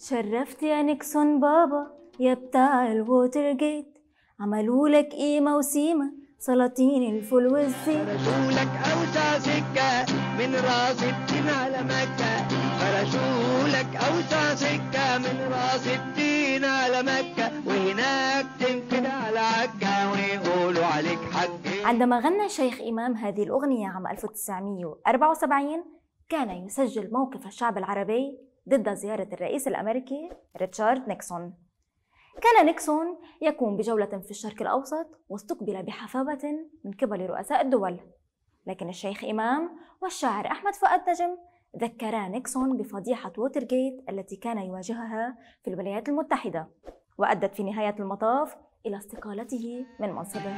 شرفت يا نيكسون بابا يا بتاع الووتر جيت، عملوا لك قيمة وسيمة سلاطين الفول والزيت. فرشوا لك أوسع سكة من راس الدين على مكة، فرشوا لك أوسع سكة من راس الدين على مكة، وهناك تنفد على عكا ويقولوا عليك حج. عندما غنى الشيخ إمام هذه الأغنية عام 1974 كان يسجل موقف الشعب العربي ضد زيارة الرئيس الأمريكي ريتشارد نيكسون. كان نيكسون يقوم بجولة في الشرق الأوسط واستقبل بحفاوة من قبل رؤساء الدول، لكن الشيخ إمام والشاعر أحمد فؤاد نجم ذكرا نيكسون بفضيحة ووترغيت التي كان يواجهها في الولايات المتحدة، وأدت في نهاية المطاف إلى استقالته من منصبه.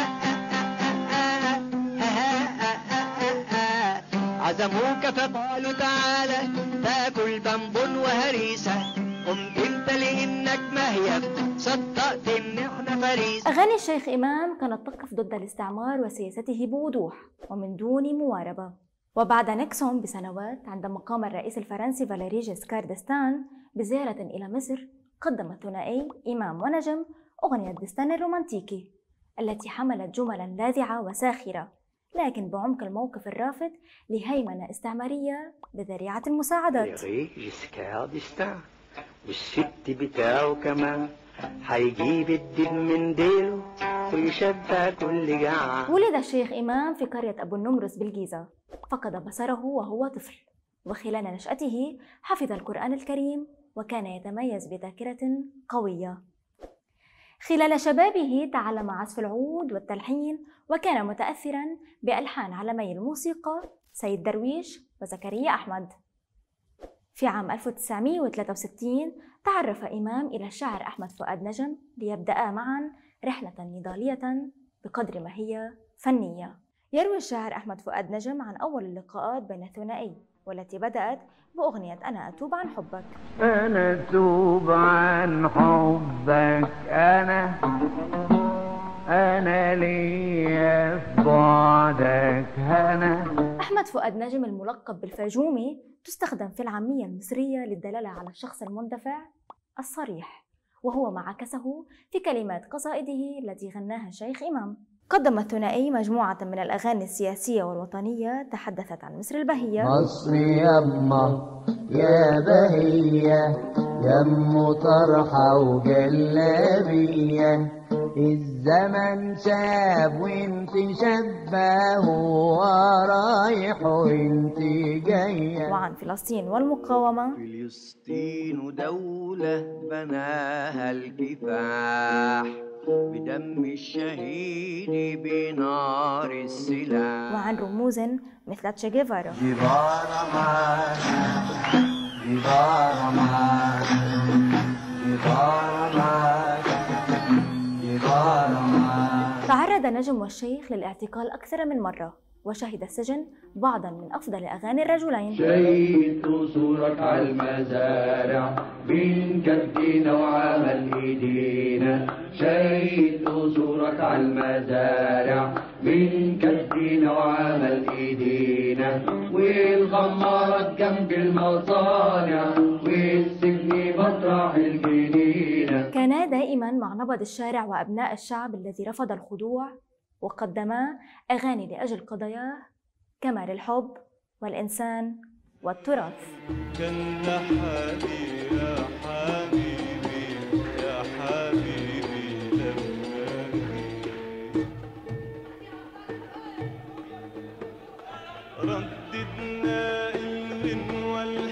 عزموك فقالوا تعالى تاكل بامب وهريسة، قمت انت لانك مهيب صدقت ان احنا فريسة. أغاني الشيخ إمام كانت تقف ضد الاستعمار وسياسته بوضوح ومن دون مواربة. وبعد نيكسون بسنوات عندما قام الرئيس الفرنسي فاليري جيسكار دستان بزيارة إلى مصر، قدم الثنائي إمام ونجم أغنية دستان الرومانتيكي التي حملت جملا لاذعة وساخرة، لكن بعمق الموقف الرافض لهيمنة استعمارية بذريعة المساعدات. فاليري جيسكار دستان والست بتاعه كمان هيجيب الدين من ديله ويشبع كل جعان. ولد الشيخ إمام في قرية أبو النمرس بالجيزة، فقد بصره وهو طفل، وخلال نشأته حفظ القرآن الكريم وكان يتميز بذاكرة قوية. خلال شبابه تعلم عزف العود والتلحين، وكان متأثرا بألحان علمي الموسيقى سيد درويش وزكريا أحمد. في عام 1963 تعرف إمام إلى الشاعر أحمد فؤاد نجم ليبدأا معا رحلة نضالية بقدر ما هي فنية. يروي الشاعر أحمد فؤاد نجم عن أول اللقاءات بين الثنائي، والتي بدأت بأغنية أنا أتوب عن حبك. أنا أتوب عن حبك، أنا ليا في بعدك هنا. أحمد فؤاد نجم الملقب بالفاجومي تستخدم في العامية المصرية للدلالة على الشخص المندفع الصريح، وهو ما عكسه في كلمات قصائده التي غناها الشيخ إمام. قدم الثنائي مجموعة من الأغاني السياسية والوطنية تحدثت عن مصر البهية. مصر يما يا بهية يم طرحة وجلابية، الزمن شاب وانت شابة، هو رايح وانت جاية. وعن فلسطين والمقاومة. فلسطين دولة بناها الكفاح بدم الشهيد بنار السلاح. وعن رموز مثل تشي جيفارا. جيفارا معانا، جيفارا معانا، جيفارا معانا، جيفارا معانا. تعرض نجم والشيخ للاعتقال أكثر من مرة، وشهد السجن بعضا من أفضل أغاني الرجلين. شيت صورك على المزارع من كفينا وعمل ايدينا، شيت صورك على المزارع من كفينا وعمل ايدينا، والغمارات جنب المصانع والسجن مطرح الجنينة. كانا دائما مع نبض الشارع وأبناء الشعب الذي رفض الخضوع، وقدما أغاني لأجل قضاياه كما للحب والإنسان والتراث. كان لحالي يا حبيبي يا حبيبي لما رددنا الغنوة